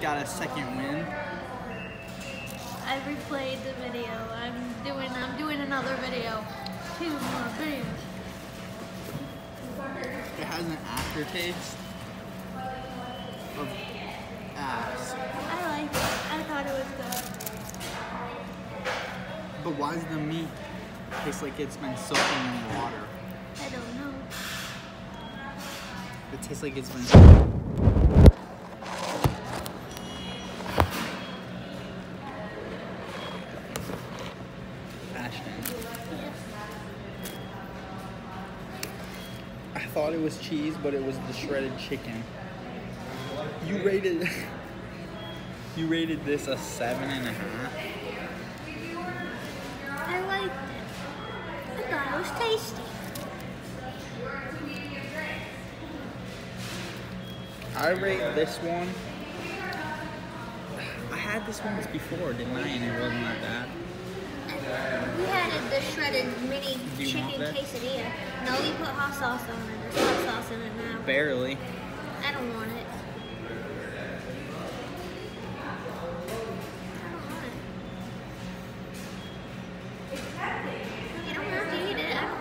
got a second win. I replayed the video. I'm doing another video. 2 more videos. It has an aftertaste of ass. I like it. I thought it was good. But why does the meat taste like it's been soaking in water? I don't know. It tastes like it's been. Ashton. I thought it was cheese, but it was the shredded chicken. You rated this a 7.5. I liked it. I thought it was tasty. I rate this one. I had this once before, didn't I? And it wasn't that bad. We had the shredded mini Do you chicken want that? quesadilla. No, we put hot sauce on it. There's hot sauce in it now. Barely. I don't want it. You don't have to eat it. I don't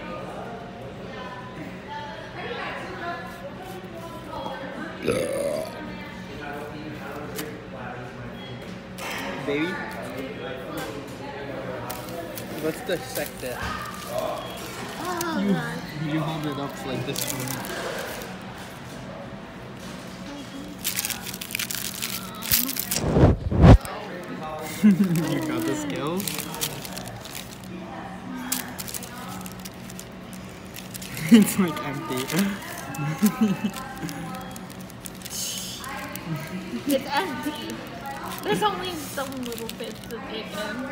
Baby, let's dissect it. Oh, God. You hold it up like this one. You got the skills? It's like empty. It's empty. There's only some little bits of bacon.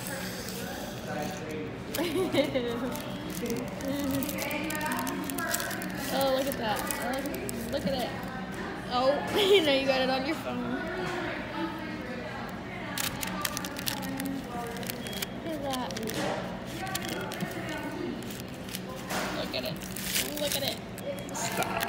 Oh, look at that. Look at it. Oh, you know you got it on your phone. Look at that. Look at it. Look at it. Stop.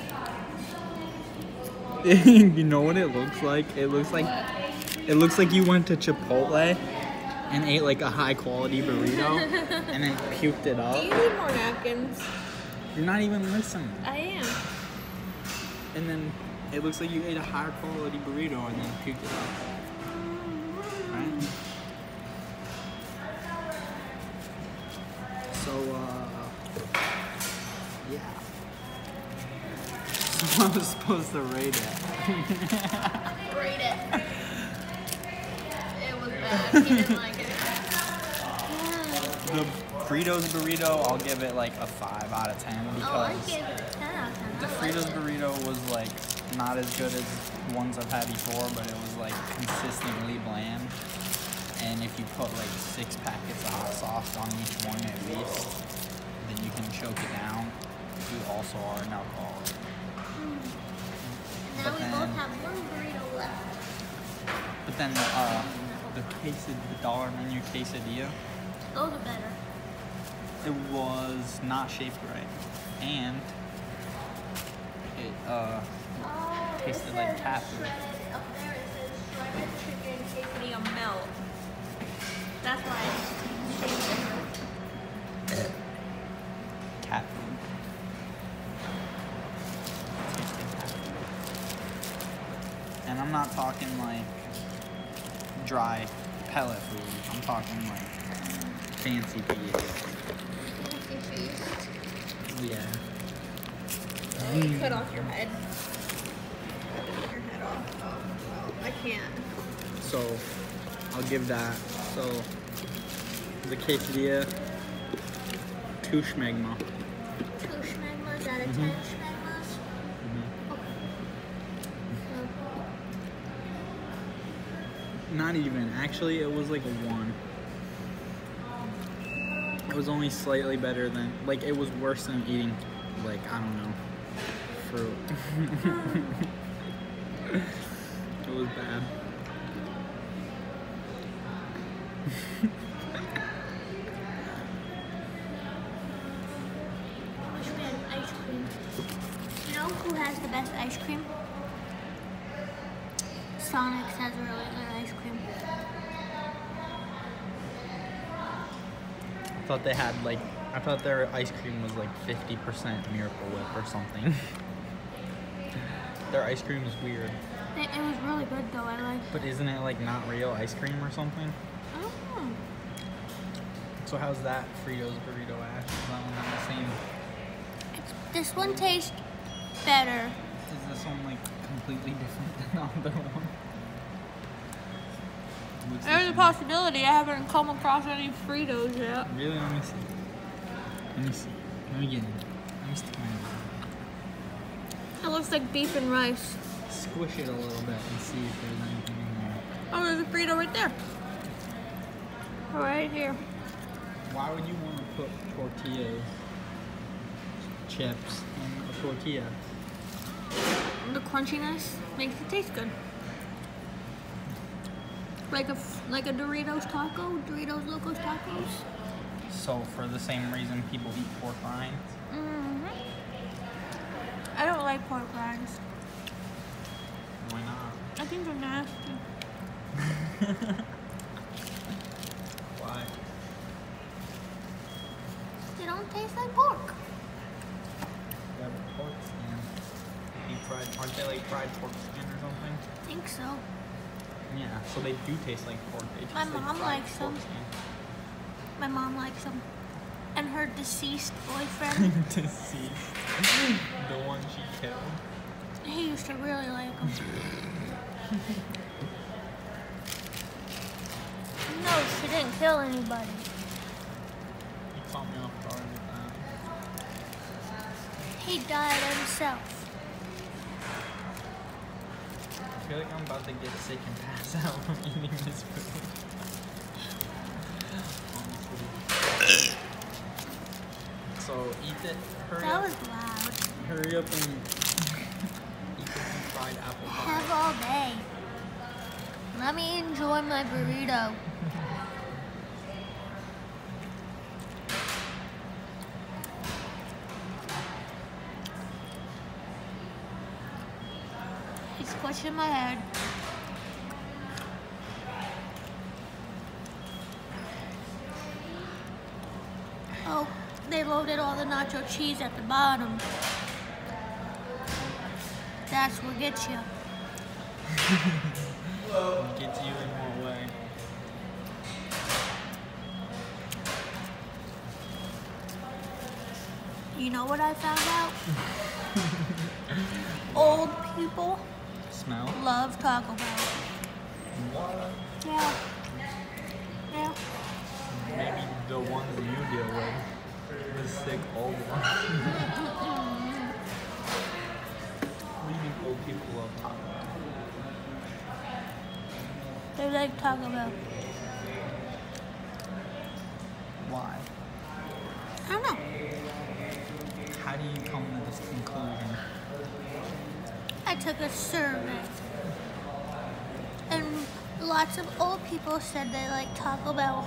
You know what it looks like? It looks like you went to Chipotle and ate like a high quality burrito and then puked it Do up. you need more napkins? You're not even listening. I am. And then it looks like you ate a higher quality burrito and then puked it up. Right? So, yeah. So I was supposed to rate it. Rate it. It was bad. He didn't like it. The Fritos burrito, I'll give it like a 5 out of 10 Oh, I because gave it a 10 out of 10. the I liked Fritos it. burrito was like not as good as ones I've had before, but it was like consistently bland. And if you put like 6 packets of hot sauce on each one at least, then you can choke it down. You also are an alcoholic. Now But we then- both have one burrito left. But then the dollar menu quesadilla, Those are better. it was not shaped right, and it Oh, tasted it like says cat food. shredded- Up there it says shredded chicken quesadilla melt. That's why it's shaped Cat food. Tasted cat food. And I'm not talking like dry pellet food. I'm talking like fancy pieces. different. Yeah. Cut off your head. Cut your head off. Oh, well, I can't. So I'll give that. So the quesadilla, 2 schmegma. 2 schmegmas out of 10 schmegmas. Not even. Actually, it was like a 1. It was only slightly better than, like, it was worse than eating, like, I don't know, fruit. It was bad. Wish we had ice cream. You know who has the best ice cream? Sonic's has really good ice cream. I thought they had like, I thought their ice cream was like 50% Miracle Whip or something. Their ice cream is weird. It was really good though, I like. But isn't it like not real ice cream or something? I don't know. So how's that Fritos burrito, Ash? Is that one not the same? This one tastes better. Is this one like completely different than the other one? What's There's this a one? possibility. I haven't come across any Fritos yet. Really? Let me see. Let me see. Let me get in. Let me stick my hand It looks like beef and rice. in. Squish it a little bit and see if there's anything in there. Oh, there's a Frito right there. Right here. Why would you want to put tortillas, chips, in a tortilla? The crunchiness makes it taste good. Like a Doritos taco, Doritos Locos Tacos. So for the same reason people eat pork rinds? I don't like pork rinds. Why not? I think they're nasty. Why? They don't taste like pork. Yeah, but pork skin. Deep fried, aren't they like fried pork skin or something? I think so. Yeah, so they do taste like pork. They taste My like mom fried likes pork them. skin. My mom likes them. And her deceased boyfriend, Deceased. The one she killed. he used to really like them. No, she didn't kill anybody. You caught me off guard with that. He died himself. I feel like I'm about to get sick and pass out from eating this food. Honestly. So eat it. Hurry That up. was loud. Hurry up and eat the fried apple pie. Have all day. Let me enjoy my burrito. He's squishing my head. Oh, they loaded all the nacho cheese at the bottom. That's what gets you. Gets you in what way? You know what I found out? Old people Smell? love Taco Bell. What? Yeah. Yeah. Maybe the ones that you deal with. The sick old ones. What do you think old people love Taco Bell? They like Taco Bell. Why? I don't know. How do you come to this conclusion? I took a survey. And lots of old people said they like Taco Bell.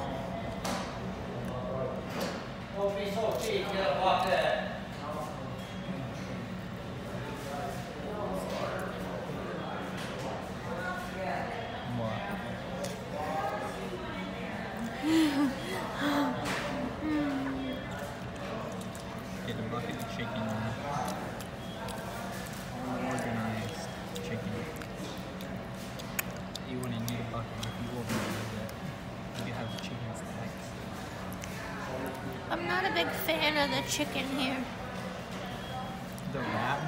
What? Get a bucket of chicken. Organized chicken. You wouldn't need a bucket if you organized it. You have chicken stacks. I'm not a big fan of the chicken here. The rat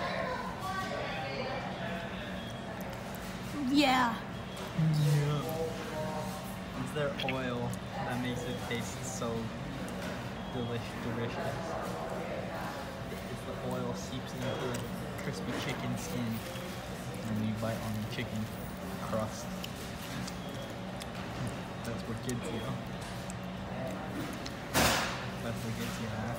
meat? Yeah. It's their oil that makes it taste so delicious. It's the oil seeps into the crispy chicken skin and you bite on the chicken crust. That's what gets you. That's what gets you, huh?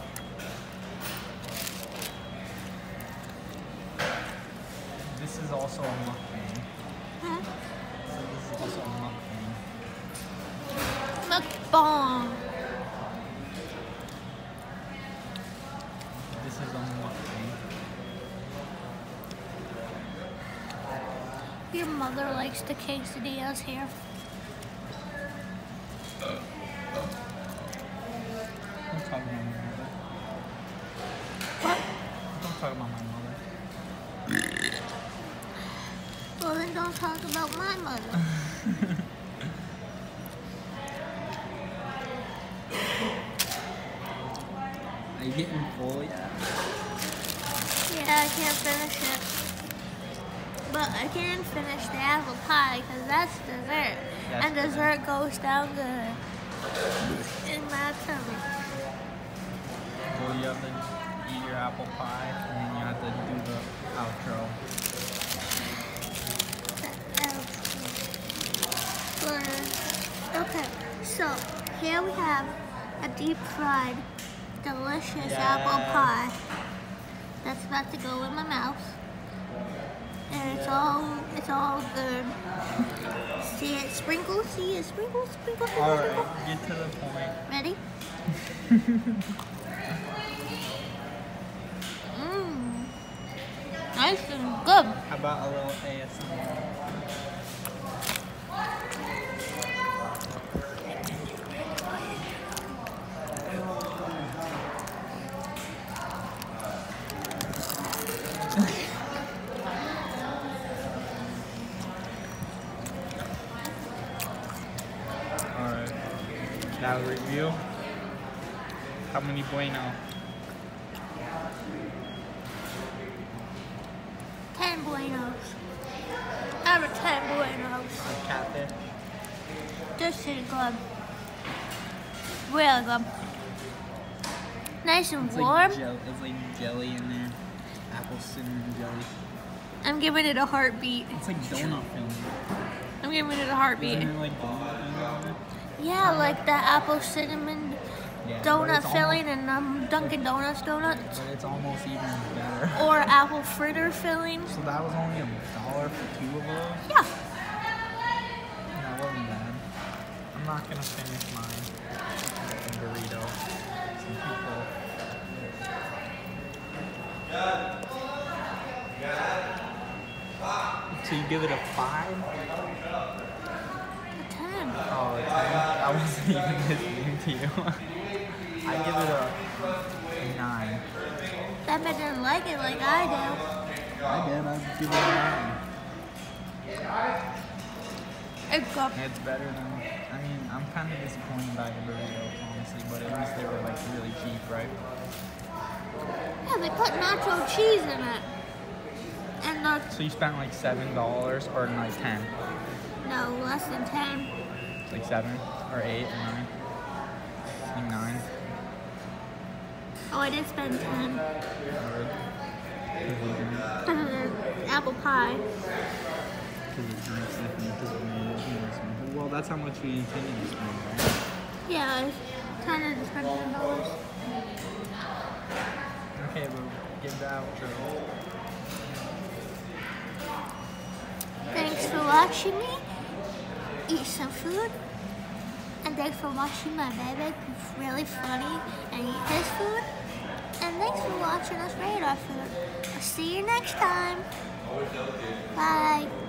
This is also a mukbang. Huh? So this is also a mukbang. Mukbang. This is a mukbang. You your mother likes the quesadillas here. Don't talk about my mother. What? Don't talk about my mother. Well, then don't talk about my mother. Are you getting full yet? Yeah, I can't finish it. But I can finish the apple pie because that's dessert. That's and dessert goes down good in my tummy. Well, you have to eat your apple pie and then you have to do the outro. Okay, so here we have a deep fried, delicious apple pie that's about to go in my mouth. And it's all good. See it sprinkle, see it sprinkle, sprinkle, sprinkle. Alright, get to the point. Ready? Nice and good. How about a little ASMR? Alright, now review. How many bueno? 10 buenos. Out of 10 buenos. Catfish. This is good. Really good. Nice and It's warm. like, it's like jelly in there. Apple cinnamon jelly. I'm giving it a heartbeat. It's like donut filling. I'm giving it a heartbeat. Isn't it like donut filling? Yeah, like the apple cinnamon Yeah, but donut it's filling and Dunkin' Donuts donuts. But it's almost even better. Or apple fritter filling. So that was only $1 for 2 of those? Yeah. That wasn't bad. I'm not gonna finish mine. Burrito. Some people. So you give it a 5? A 10. Oh, a 10? I wasn't even listening to you. I give it a 9. That man didn't like it like I do. I did. I'd give it a 9. It's good. It's better than. I mean, I'm kind of disappointed by the burritos, honestly, but at least they were like really cheap, right? Yeah, they put nacho cheese in it. And So you spent like $7 or like 10? no, less than 10. It's like 7 or 8 or 9? Like 9. Oh, I did spend 10. Because Apple pie. it drinks different. Well, that's how much we intended to spend, right? Yeah, I kind of spent $10. Okay, but give the outro. Thanks for watching me eat some food. And thanks for watching my baby be really funny and eat his food. And thanks for watching us rate our food. I'll see you next time. Bye.